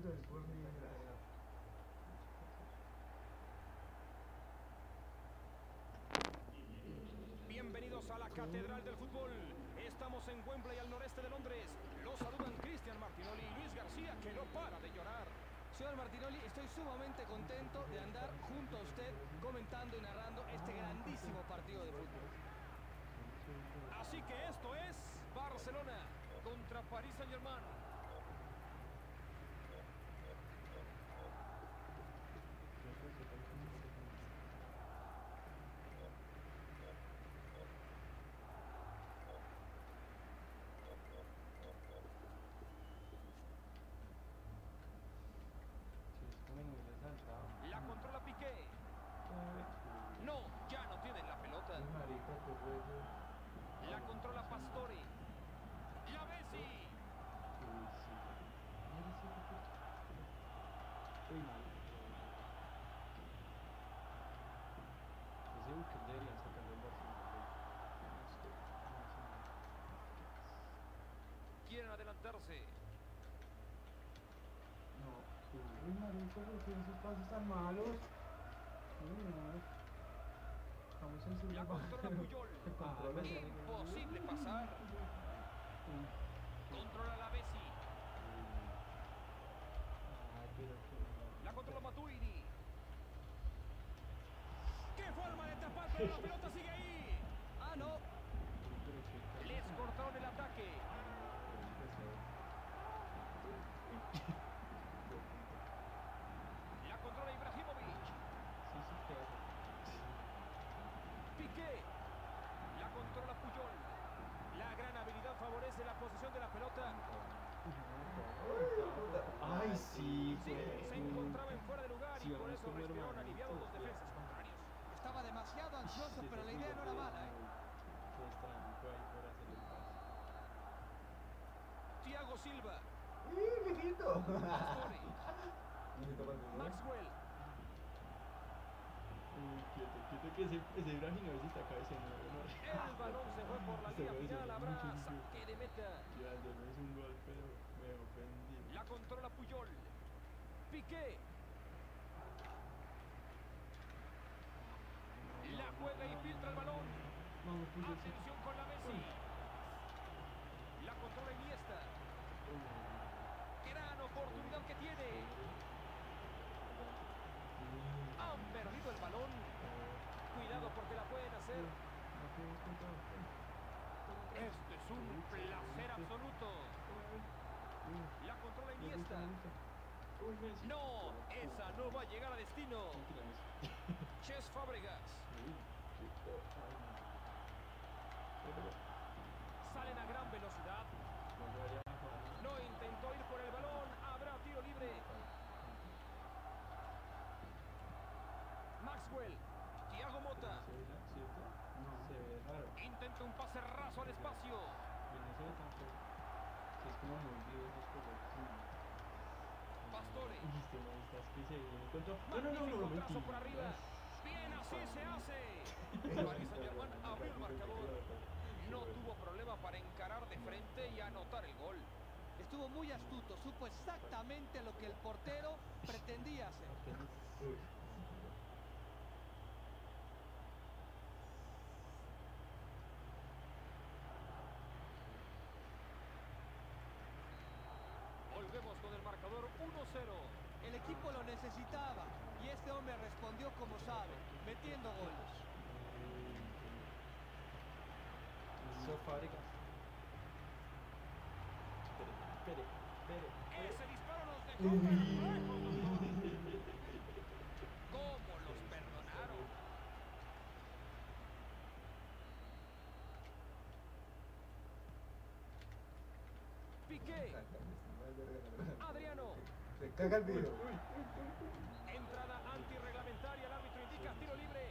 Bienvenidos a la Catedral del Fútbol. Estamos en Wembley, al noreste de Londres. Los saludan Cristian Martinoli y Luis García, que no para de llorar. Señor Martinoli, estoy sumamente contento de andar junto a usted comentando y narrando este grandísimo partido de fútbol. Así que esto es Barcelona contra Paris Saint-Germain. La controla Piqué. No, ya no tienen la pelota. La controla Pastore. La Messi. Quieren adelantarse. La controla Puyol. Imposible pasar. Controla la Messi. La controla Matuidi. ¡Qué forma de tapar! Pero la pelota sigue ahí. ¡Ah, no! Les cortaron el ataque. La controla Ibrahimovic. Piqué. La controla Puyol. La gran habilidad favorece la posesión de la pelota. Ay, sí, Sí, se encontraba en fuera de lugar y por eso respiraron aliviados los defensas contrarios. Estaba demasiado ansioso, pero la idea no era mala, ¿eh? Thiago Silva. mijito! Pastore. Maxwell. Que ese Ibrahimovic está cabeceando. El balón se fue por la línea final. Habrá saque de meta. Ya, no es un gol, pero me ofendí. La controla Puyol. Piqué. La juega y filtra el balón. Atención con la Messi. La controla Iniesta. Gran oportunidad que tiene. Han perdido el balón. Cuidado porque la pueden hacer. Este es un placer absoluto. La controla Iniesta. No, esa no va a llegar a destino. Cesc Fábregas. Salen a gran velocidad. No intentó ir por el balón. Habrá tiro libre. Maxwell. Thiago Motta. Intenta un pase raso al espacio. Pastore. Magnífico trazo por arriba. Bien, así se hace. Paris Saint-Germain abrió el marcador. No tuvo problema para encarar de frente y anotar el gol. Estuvo muy astuto, supo exactamente lo que el portero pretendía hacer. Volvemos con el marcador 1-0. El equipo lo necesitaba y este hombre respondió como sabe, metiendo goles. Ese disparo nos dejó perplejos. ¿Cómo los perdonaron? Piqué. Adriano. Se caga el video. Entrada antirreglamentaria. El árbitro indica tiro libre.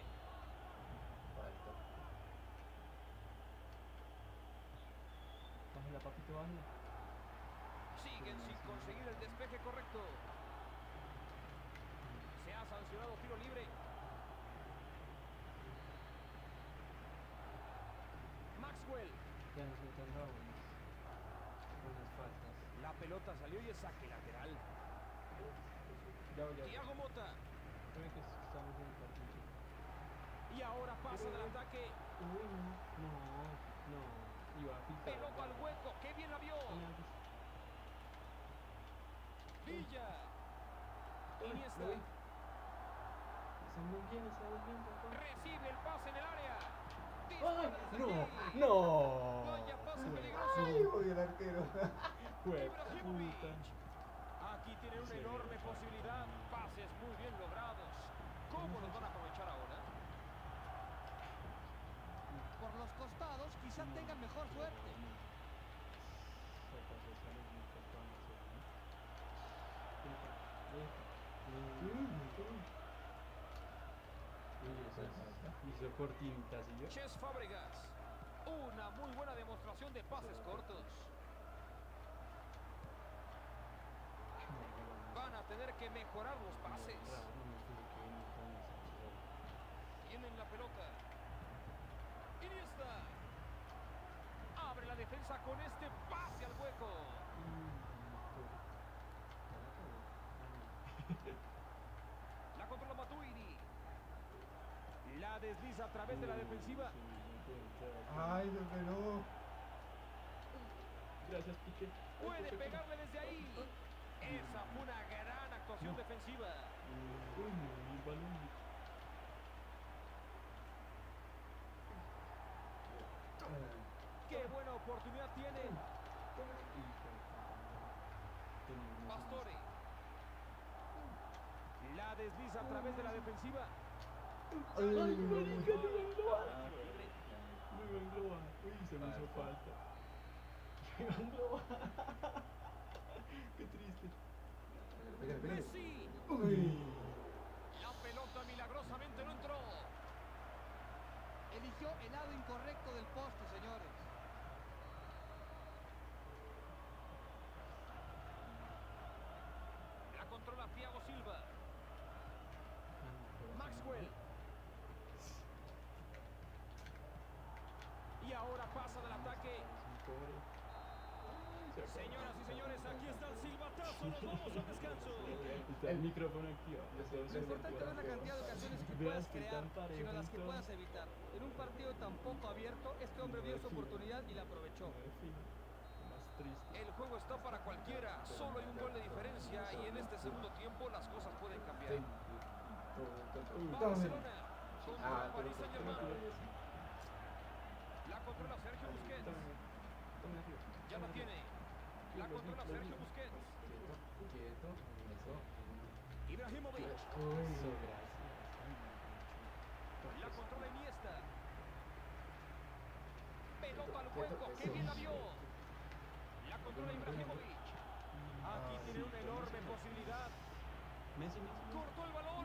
Bájala, papito, bájala. Siguen sin conseguir el despeje correcto. Se ha sancionado tiro libre. Maxwell. Ya nos encontramos. Unas faltas. La pelota salió y es saque lateral. Ya voy, ya voy. Thiago Motta. Creo que estamos en el partido. Y ahora pasa del ataque. Uy, no. No. Iba a filtrar. Pelota al hueco. ¡Qué bien la vio! Villa. Iniesta. Está muy bien, papá. Recibe el pase en el área. ¡Ay! Dispara desde aquí. ¡No! Vaya pase Suerte. peligroso. Ay, oye, el arquero. Jue Ibrahimovic. puta. Aquí tienen una Sí. enorme posibilidad. Pases muy bien logrados. ¿Cómo los van a aprovechar ahora? Por los costados quizá tengan mejor suerte. Hizo cortinita, ¿sí yo? Cesc Fábregas. Una muy buena demostración de pases cortos. Van a tener que mejorar los pases. Tienen la pelota. Iniesta. Abre la defensa con este pase al hueco. La controla Matuidi. La desliza a través de la defensiva. Ay, no. Gracias, Piqué. Puede pegarle desde ahí. Esa fue una gran actuación defensiva. Uy, no, el balón. Qué buena oportunidad tiene. Pastore. La desliza a través de la defensiva. ¡Ay, marica, no me engloba! No me engloba. Uy, se me hizo falta. Me engloba. Qué triste. Messi. Uy. La pelota milagrosamente no entró. Eligió el lado incorrecto del poste, señores. La controla Thiago Silva. Maxwell. Y ahora pasa del ataque. Señoras y señores, aquí está el silbatazo. Nos vamos al descanso. Está el micrófono activo. Lo importante no es la cantidad de ocasiones que Veas puedas que crear, tan parejo sino las que todo. puedas evitar. En un partido tan poco abierto, este hombre vio su oportunidad y la aprovechó. Más triste. El juego está para cualquiera. Solo hay un gol de diferencia y en este segundo tiempo las cosas pueden cambiar. Barcelona contra el Paris Saint-Germain. La controla Sergio Busquets. Ya la tiene. La controla Sergio Busquets. Ibrahimovic. La controla Iniesta. Pelota al hueco. ¡Qué bien la vio! La controla Ibrahimovic. Aquí tiene una enorme posibilidad. Messi. Cortó el balón.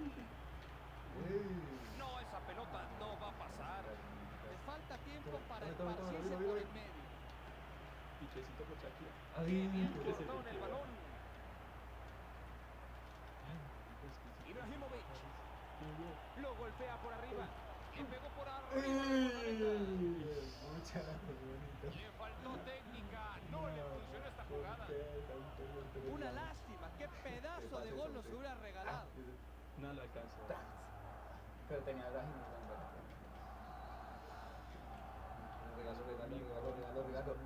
No, esa pelota no va a pasar. Le falta tiempo para esparcirse por el medio. Pichecito por Shakira. Qué bien que se cortaron el metió. balón. Ibrahimovic. Lo golpea por arriba. Le pegó por arriba. Le faltó técnica. No le funcionó esta jugada. Una lástima. Qué pedazo de gol nos hubiera regalado. No lo alcanzó. Pero tenía el ágil. Regaló.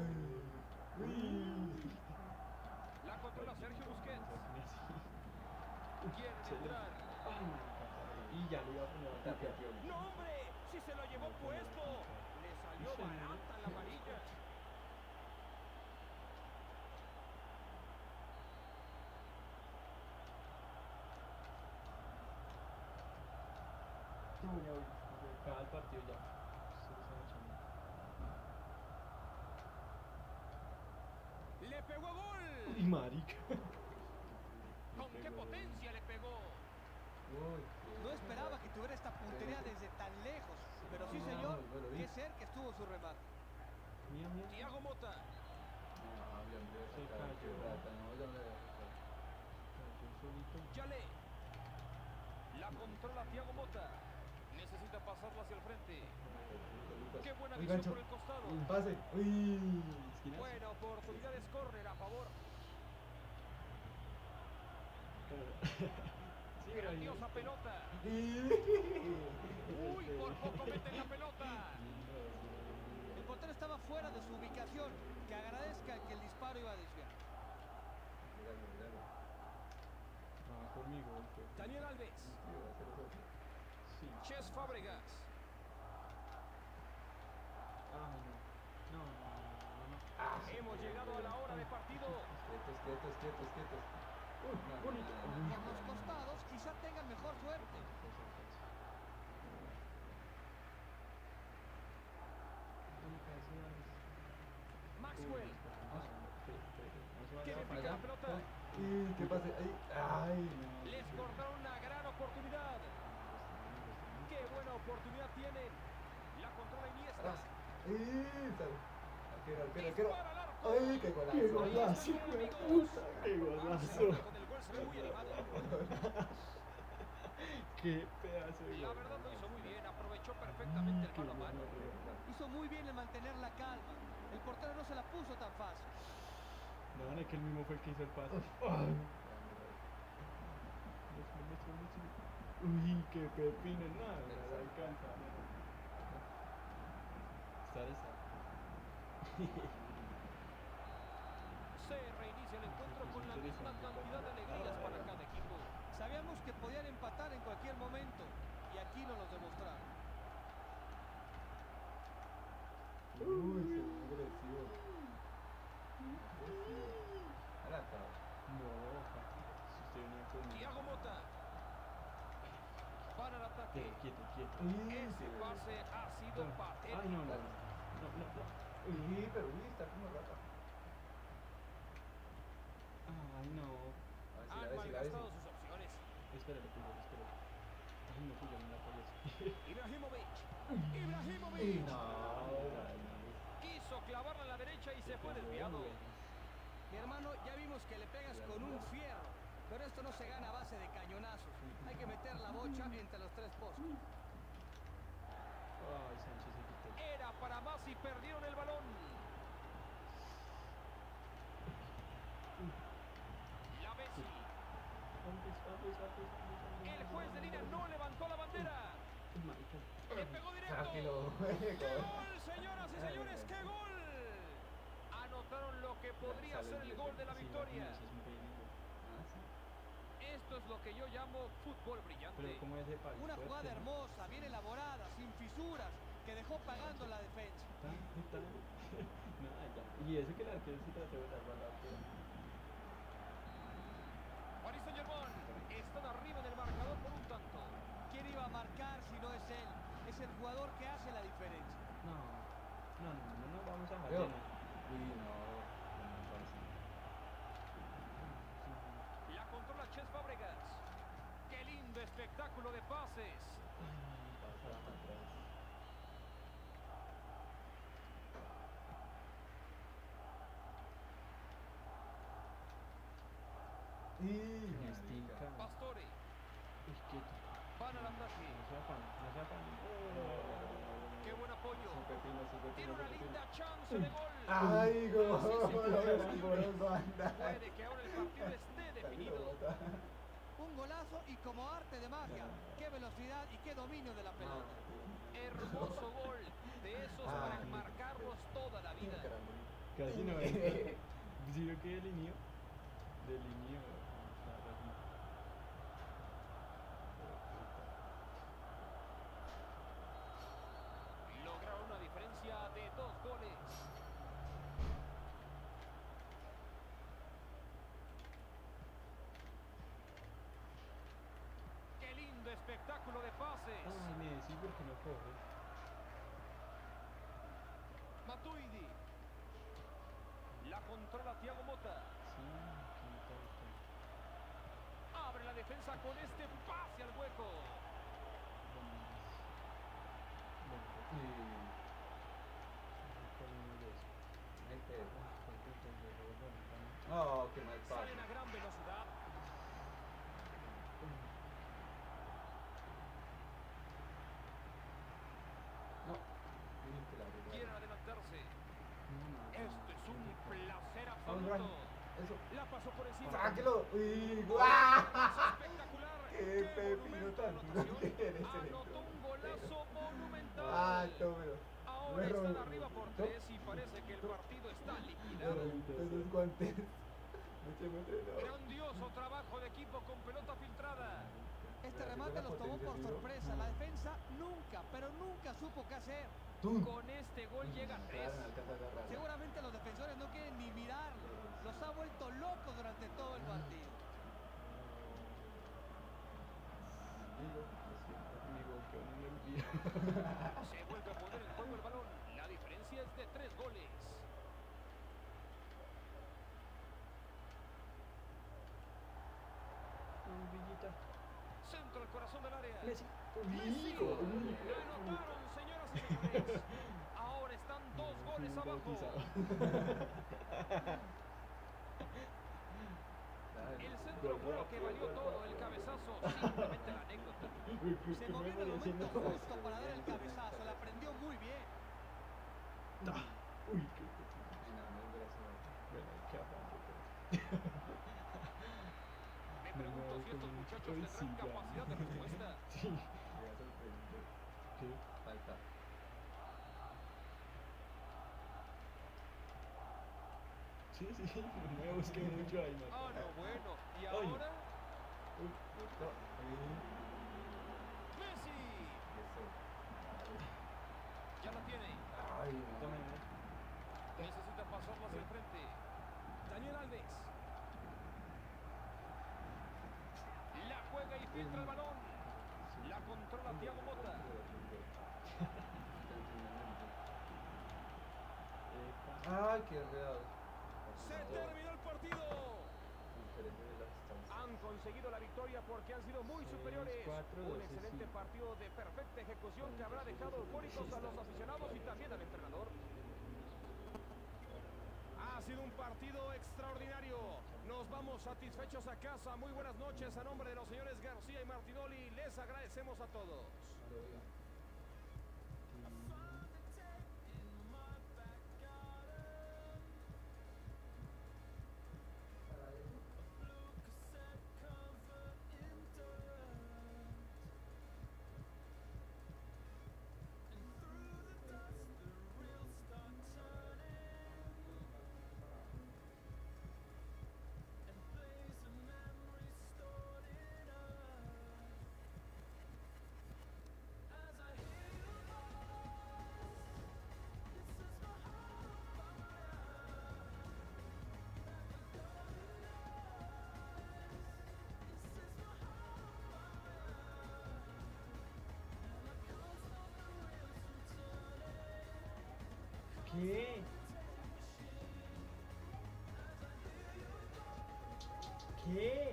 La controla Sergio Busquets. Quiere Se le- entrar. Y ya lo iba a poner a tapiar. ¡No, hombre! ¡Si se lo llevó puesto! Le salió barata la amarilla. Cada partido ya. ¡Le pegó a gol! Y marica. ¿Con qué potencia le pegó? No esperaba que tuviera esta puntería desde tan lejos. Pero sí, señor, qué cerca estuvo su remate. Mía. Thiago Motta. Yale. La controla Thiago Motta. Necesita pasarla hacia el frente. Qué buena Uy, visión gancho. por el costado. Un pase. Uy. Buena oportunidad de córner a favor. Sí, Grandiosa Ibrahim. pelota. Y... Uy, por poco meten la pelota. El portero estaba fuera de su ubicación. Que agradezca que el disparo iba a desviar. Míralo, míralo. Ah, conmigo, golpe. Daniel Alves. Sí, va a ser eso. Sí. Cesc Fábregas. Ah, no. No, no, no, no. Ah, Hemos llegado a la hora de partido. Quietos, quietos, quietos, quietos. Uy, No, no, bonito. no, no, Uy, Por los costados quizá tengan mejor suerte. Maxwell. Tiene Para pica allá. la pelota. Y que pase ahí. Ay, no. Les cortaron una gran oportunidad. Qué buena oportunidad tienen. La controla Iniesta. Atrás. Arquero, arquero, arquero. Dispara al arco. Ay, qué golazo. ¡Qué golazo, hijo de puta! ¡Qué golazo! Con el gol se ve muy animado. ¡Qué pedazo de La gol! verdad lo hizo muy bien. Aprovechó perfectamente el ¡Qué mano a mano. bueno! Hizo muy bien en mantener la calma. El portero no se la puso tan fácil. No, es que él mismo fue el que hizo el pase. Uy, qué pepino, nada, no alcanza. Está. Se reinicia el encuentro con la misma cantidad de alegrías para cada equipo. Sabíamos que podían empatar en cualquier momento. Y aquí nos los demostraron. Uy, se ve agresivo. Agresivo. Ahora acá. No, si usted no con... Thiago Motta. Van al ataque. Quieto, quieto. Ese pase ha sido patético. Ay, no. Uy, pero uy, está como rata. Ay, no. A Han ver si la ves, malgastado sus opciones. Espérate, espérate. Ay, no, no la apoyes. Ibrahimovic. Y Ibrahimovic. no. Quiso clavarla a la derecha y se fue desviado. Mi hermano, ya vimos que le pegas con un fierro. Pero esto no se gana a base de cañonazos. Hay que meter la bocha entre los tres postes. Ay, Sánchez se quitó. Era para más y perdieron el balón. La Messi. El juez de línea no levantó la bandera. Le pegó directo. Sáquelo. ¡Qué gol, señoras y señores! ¡Qué gol! Anotaron lo que podría ser el gol de la victoria. Esto es lo que yo llamo fútbol brillante. Pero como ese palo. Una jugada hermosa, bien elaborada, sin fisuras, que dejó pagando la defensa. Nada, ya. Y eso que la arquero se trató de dar balón. Paris Saint-Germain están arriba en el marcador por un tanto. ¿Quién iba a marcar si no es él? Es el jugador que hace la diferencia. No, vamos a Yo. dejar. Uy, no. La controla Cesc Fábregas. ¡Qué lindo espectáculo de pases! Estica. Pastore. Uy, quieto. Van al ataque. No se afan. ¡Qué buen apoyo! Tiene una linda chance de gol. Ay, gol. Puede que ahora el partido esté definido. Un golazo y como arte de magia. Qué velocidad y qué dominio de la pelota. Hermoso gol. De esos para marcarlos toda la vida. Casi no es. ¿Sí vio que delineó? Delineó. Lograron una diferencia de 2 goles. ¡Qué lindo espectáculo de pases! Ay, Messi, ¿por qué no corre? Matuidi. La controla Thiago Motta. Sí, qué Abre la defensa con este pase al hueco. Oh, qué mal pase. Salen a gran velocidad. No. Quieren adelantarse. Esto es un placer Vamos, Ryan. absoluto. Eso. La pasó por encima. ¡Sáquelo! ¡Uy! ¡Golazo espectacular! pepino tan duro que eres en el Anotó un golazo monumental. Ah, tómelo. Ahora están arriba por 3 y parece que el partido está liquidado. Esos guantes. Mucho no. Grandioso trabajo de equipo con pelota filtrada. Este remate los tomó por sorpresa. La defensa nunca, pero nunca supo qué hacer. Con este gol llega a 3. Seguramente los defensores no quieren ni mirarlo. Los ha vuelto locos durante todo el partido. Amigo, que no me envía. Se vuelve a poner en juego el balón. La diferencia es de 3 goles. Villita. Centro al corazón del área. Messi. Messi. Hijo. Anotaron, señoras y señores. Ahora están 2 goles abajo. El centro fue lo que valió todo. El cabezazo, simplemente la anécdota. Se movió en el momento justo para dar el cabezazo. La prendió muy bien. Uy, qué bueno, qué afán. Me pregunto si estos muchachos tendrán capacidad de respuesta. Sí. ¿Qué? Falta. Sí, no me busqué mucho ahí, Ah, no, bueno. ¿Y Ay. ahora? Uy, Messi. Ya la tiene. Ay, tome, Necesita pasarla hacia el frente. Daniel Alves. La juega y filtra el balón. La controla Thiago Motta. Ah, qué real. Se terminó el partido. Han conseguido la victoria porque han sido muy superiores. 4-2, Un excelente sí. partido de perfecta ejecución que habrá dejado eufóricos a los aficionados y también al entrenador. Ha sido un partido extraordinario. Nos vamos satisfechos a casa. Muy buenas noches a nombre de los señores García y Martinoli. Les agradecemos a todos. ¿Qué? ¿Qué?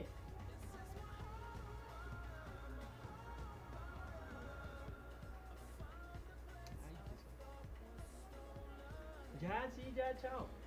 Ay, qué susto. Ya, sí, ya, chao.